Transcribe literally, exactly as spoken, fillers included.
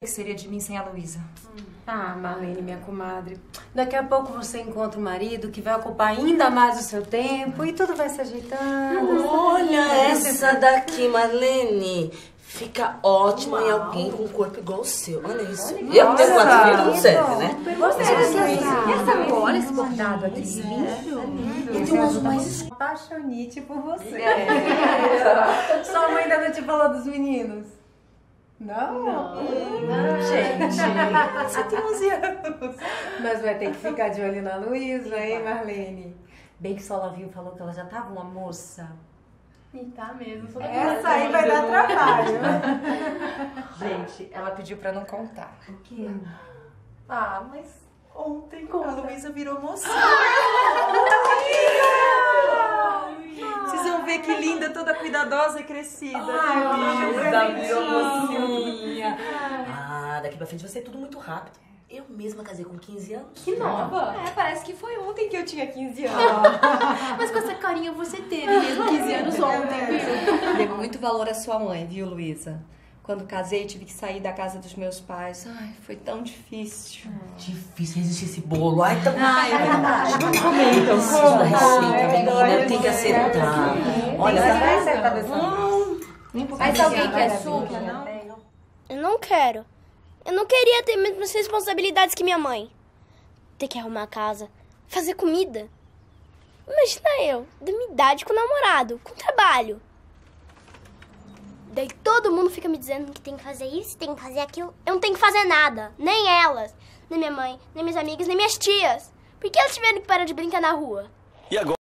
que seria de mim sem a Luísa? Ah, Marlene, minha comadre, daqui a pouco você encontra um marido que vai ocupar ainda mais o seu tempo e tudo vai se ajeitando. Olha essa daqui, Marlene. Fica ótima em alguém com um corpo igual o seu. Olha isso. Olha, eu tenho quatro filhos, não serve, né? Gostei dessa cor, olha esse bordado aqui. Lindo. E tem um azul mais apaixonite por você. É. Sua mãe ainda não te falou dos meninos? Não? Não. Hum, gente, você tem onze anos. Mas vai ter que ficar de olho na Luísa, hein, Marlene? Bem que só ela viu, falou que ela já tava uma moça. E tá mesmo. Essa aí vai dar trabalho. Gente, ela pediu pra não contar. O quê? Ah, mas ontem a Luísa virou mocinha. Vocês vão ver que linda, toda cuidadosa e crescida. Ai, Luísa virou mocinha. Ah, daqui pra frente vai ser tudo muito rápido. Eu mesma casei com quinze anos. Que nova. É, parece que foi ontem que eu tinha quinze anos. Mas com essa carinha você teve mesmo quinze anos ontem, viu? Devo muito valor à sua mãe, viu, Luísa? Quando casei, tive que sair da casa dos meus pais. Ai, foi tão difícil. Difícil resistir esse bolo. Ai, tá... Ai, é verdade. Vamos comer, então. Preciso da receita, menina. Tem que acertar. Olha, vai acertar dessa vez. Mas alguém quer suco, não? Eu não quero. Eu não queria ter as mesmas responsabilidades que minha mãe. Ter que arrumar a casa, fazer comida. Imagina eu, da minha idade, com namorado, com trabalho. Daí todo mundo fica me dizendo que tem que fazer isso, tem que fazer aquilo. Eu não tenho que fazer nada. Nem elas, nem minha mãe, nem minhas amigas, nem minhas tias. Por que elas tiveram que parar de brincar na rua? E agora?